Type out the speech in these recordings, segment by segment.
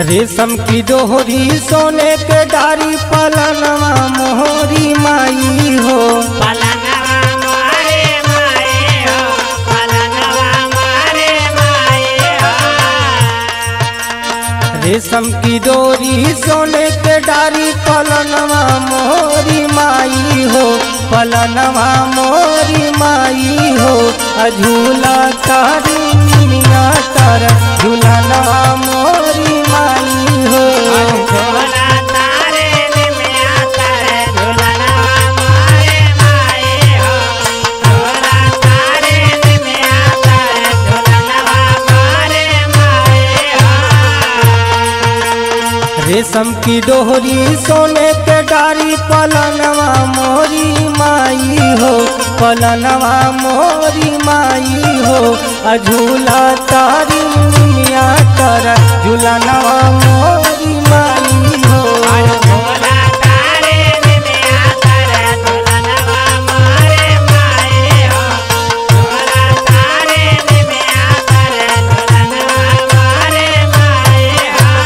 रेशम की डोहरी सोने के डारी पलनवा मोहरी माई हो। पलनवा मोरे माई हो, पलनवा मोरे माई हो। रेशम की डोरी सोने के डारी पलनवा मोहरी माई हो, पलनवा मोरी माई हो। झूला तारी मिया तार झूलनवा मोरी माई हो। झूला तारे निमिया तारे झूलनवा मोरे माई हो। झूला तारे निमिया तारे झूलनवा मोरे माई हो। रेशम की डोहरी सोने के डारी पलनवा मोरी माई हो, पलनवा मोरी माई हो। झूला तारी मिया तार झूलनवा मोरी माई हो। झूला तारे निमिया तारे झूलनवा मोरे माई हो। झूला तारे निमिया तारे झूलनवा मोरे माई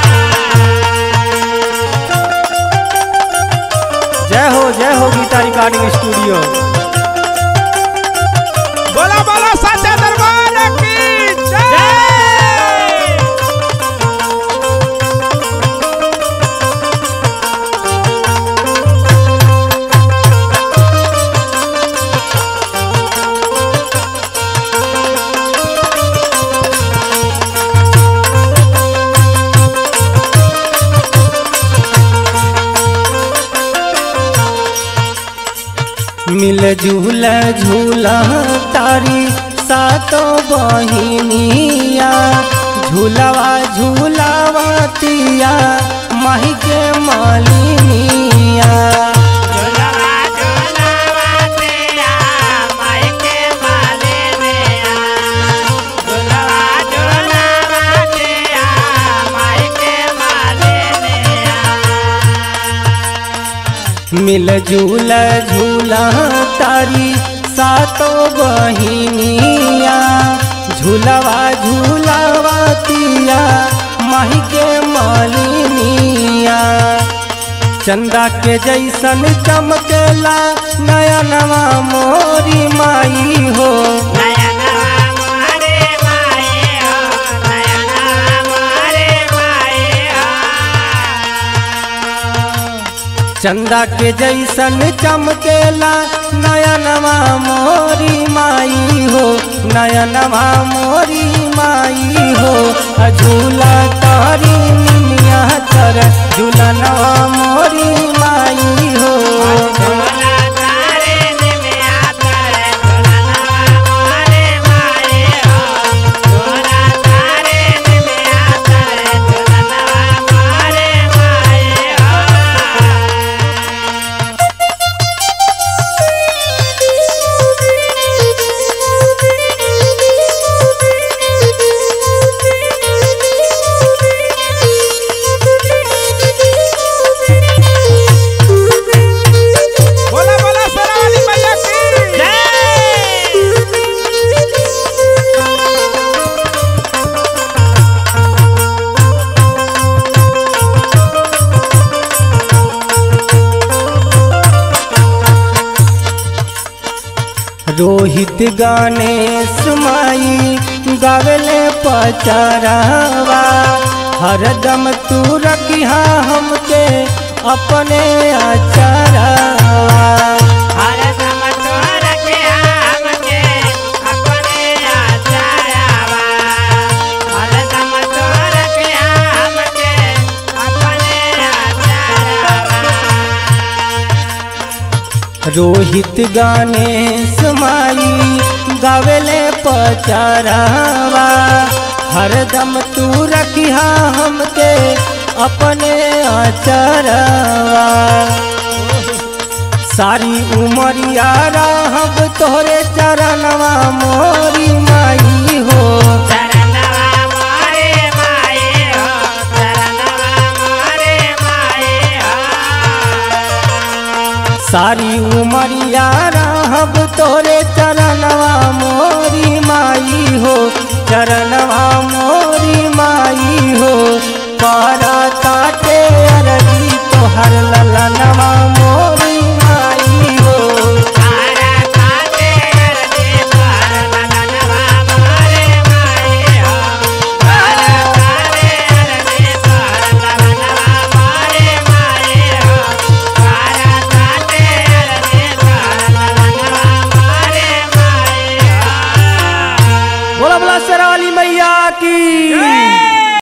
हो। जय हो गीता रिकॉर्डिंग स्टूडियो। बोला बोला साचा दरबार की जय। मिल झूल झूला तारी सातों बहिनिया, झूलवा झूलावा तिया माही के मालिनिया। झूलवा झूलवा तिया माई के मालिनिया। झूलवा झूलवा तिया माई के मालिनिया। मिल झूल झूला तारी सातों बहिनिया, झूलवा झूलावा तिया माही के मालिनिया। चंदा के जैसन चमकेला नयनवा मोरी माई हो। नयनवा मोरे माई हो, नयनवा मोरे माई हो। चंदा के जैसन चमकेला नयनवा मोरी माई हो, नयनवा मोरी माई हो। झूला तारी मिया तर झूलनवा मोरी माई हो। झूला तारे निमिया तारे झूलनवा मोरे माई हो। झूला तारे निमिया तारे झूलनवा मोरे माई हो। बोला बोला सरवाली मैया की जय। रोहित गणेश माई गावले पचरावा, हरदम तू रखिहा हमके अपने अचरावा। हरदम तो रखिया हमके अपने आचरावा। हरदम तो रखिया हमके अपने आचरावा। रोहित गणेश माई गावले पचरावा, हरदम तू रखिहा हमके अपने अचरावा। सारी उमरिया रहब तोहरे चरणवा मोरी माई हो। चरणवा मोरे माई हो, चरणवा मोरे माई हो। सारी उमरिया रहब तोरे चरणवा मोरी माई हो, चरणवा मोरी माई हो। पारा